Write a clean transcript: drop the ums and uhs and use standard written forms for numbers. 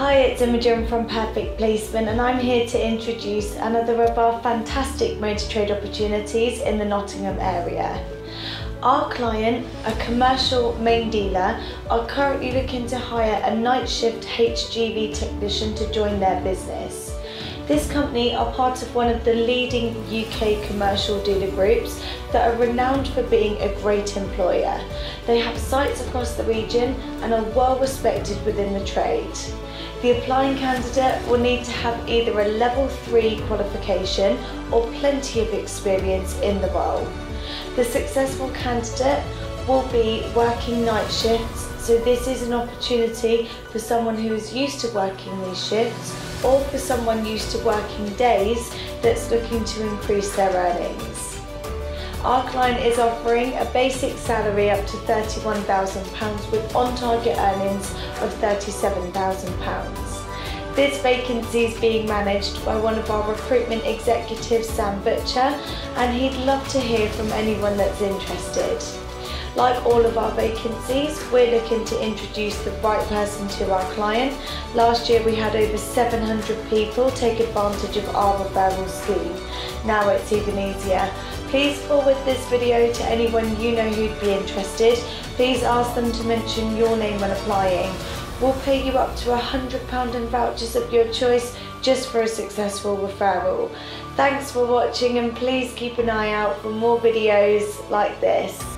Hi, it's Imogen from Perfect Placement and I'm here to introduce another of our fantastic motor trade opportunities in the Nottingham area. Our client, a commercial main dealer, are currently looking to hire a night shift HGV technician to join their business. This company are part of one of the leading UK commercial dealer groups that are renowned for being a great employer. They have sites across the region and are well respected within the trade. The applying candidate will need to have either a level 3 qualification or plenty of experience in the role. The successful candidate will be working night shifts, so this is an opportunity for someone who is used to working these shifts or for someone used to working days that's looking to increase their earnings. Our client is offering a basic salary up to £31,000 with on-target earnings of £37,000. This vacancy is being managed by one of our recruitment executives, Sam Butcher, and he'd love to hear from anyone that's interested. Like all of our vacancies, we're looking to introduce the right person to our client. Last year we had over 700 people take advantage of our referral scheme. Now it's even easier. Please forward this video to anyone you know who'd be interested. Please ask them to mention your name when applying. We'll pay you up to £100 in vouchers of your choice just for a successful referral. Thanks for watching and please keep an eye out for more videos like this.